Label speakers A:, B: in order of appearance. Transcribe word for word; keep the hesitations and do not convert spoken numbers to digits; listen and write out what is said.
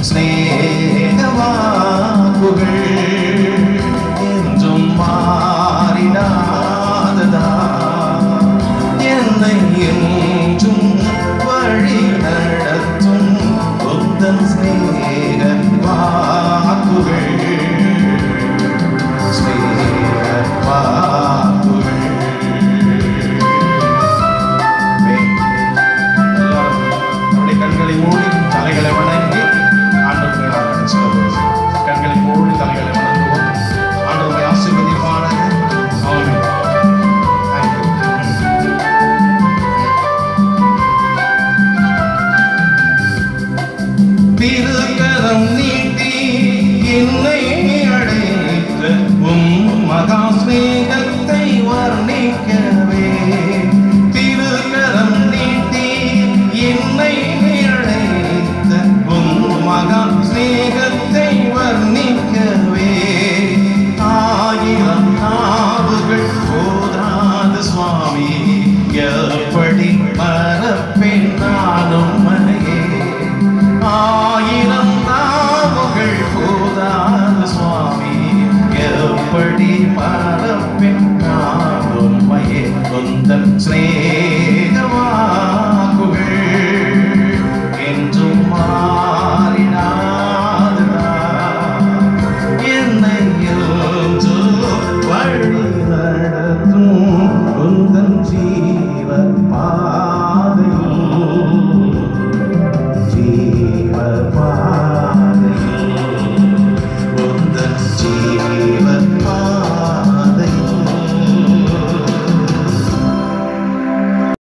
A: ஸ்நேகவாக்குகள் என்றும் மாறிடாததா என்னை என்றும் வழி நடத்தும் புத்தன் ஸ்நேகவாக்குகள் ஸ்நேகவாக்குகள் கண்களை மூடி தலைகளை வணங்கி ஆண்டவரை ஆராதிக்கிறோம். கண்களை மூடி தலைகளை வணங்குவோம். ஆண்டவரை ஆசீர்வதிப்பாராக. ஆமென். திருக்கரம் நீட்டி என்னை அழைத்த உம் மகா ஸ்நேகத்தை வர்ணிக்கவே திருக்கரம் நீட்டி என்னை மகா ஸ்நேகத்தை வர்ணிக்கவே ஆயிரம் நாவுகள் போதாது சுவாமி எப்படி மறப்பேன் நானும் மனையே ஆயிரம் நாவுகள் போதாது சுவாமி எப்படி மறப்பேன் நானும் மயே குந்தன் ஸ்நேக